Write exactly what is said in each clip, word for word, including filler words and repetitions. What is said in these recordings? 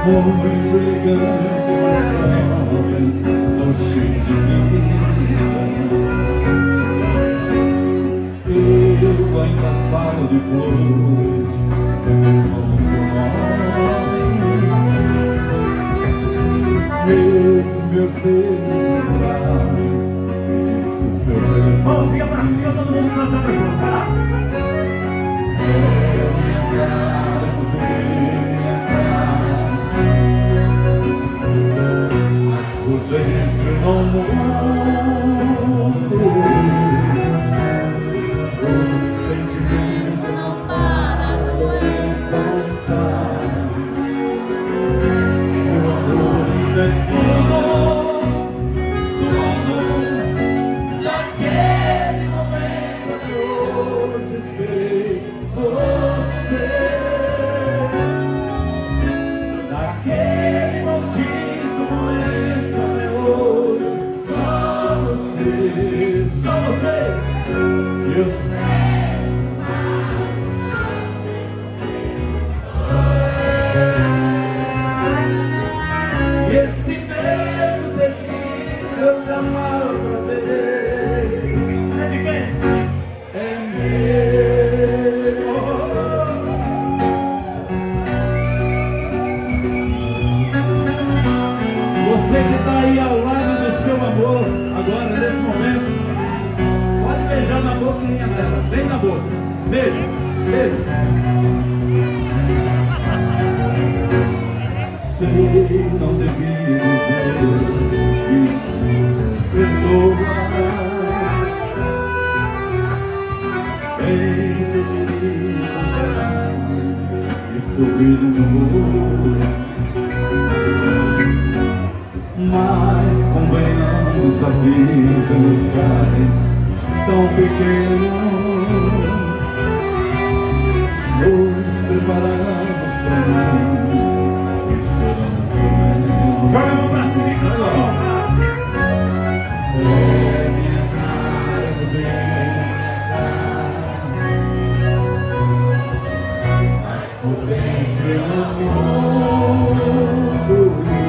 Homem elegante, mas jovem, tão cheio de vida. Eu ainda falo depois como seu nome. Mesmo meus dedos lembraram do seu nome. Vamos seguir pra cima, todo mundo cantando junto, vai lá. É minha cara, minha cara, mas por dentro não mudo. O sentimento não para, a doença não sai. Seu amor ainda é tudo, tudo. Naquele momento que hoje esperei você, naquele maldito momento até hoje, só você, só você. Eu sei, e esse medo terrível eu jamais pra ver. É de quem? É meu. Você que está aí ao lado do seu amor, agora, nesse momento, pode beijar na boquinha dela, bem na boca. Beijo, beijo. Sei, não devia dizer isso, perdoa. Bem, deveria condenar e subir no muro. Mas convenhamos, a vida nos faz tão pequenos. Nos preparamos pra mim e choramos por menos. Joga a mão pra cima e canta. É minha cara, meu bem, mas por dentro eu não mudo.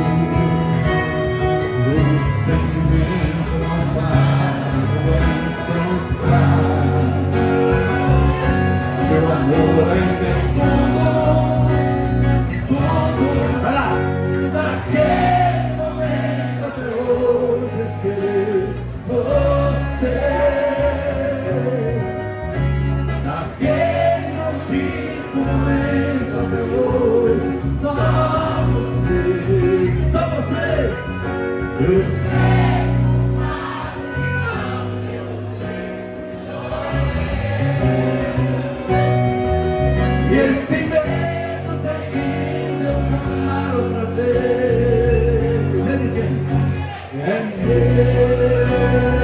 O sentimento não para, a doença não sai. Seu amor ainda é tudo, tudo. Vai lá. Naquele momento até hoje esperei você. Naquele maldito momento até hoje, só você, só você. Eu sei. E esse medo terrível eu paro pra ver. É meu.